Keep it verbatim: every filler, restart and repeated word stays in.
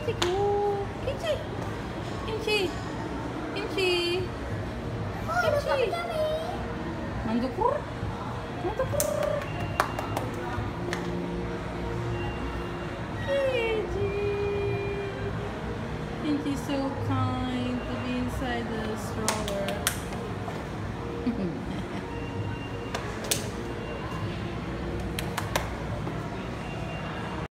Kimchiku. Kimchi. Kimchi. Kimchi. Kimchi. Mandukur. Mandukur. Kimchi. Kimchi's so kind to be inside the stroller.